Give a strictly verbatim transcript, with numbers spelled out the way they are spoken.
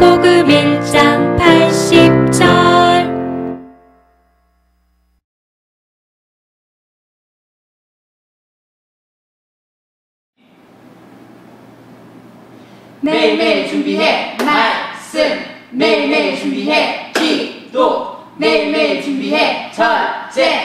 마태복음 일 장 팔십 절. 매일매일 준비해 말씀, 매일매일 준비해 기도, 매일매일 준비해 절제.